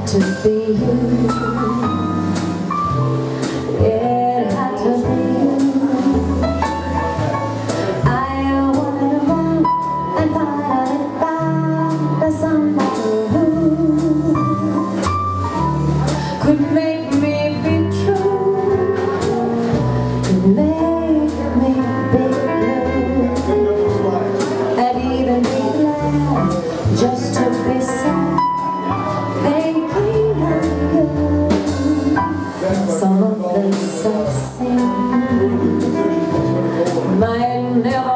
to be you. It had to be you. I wanted around and finally found somebody who could make me be true, could make me be blue, and even be glad just to be sad. Thinking of you, some of this I sing might never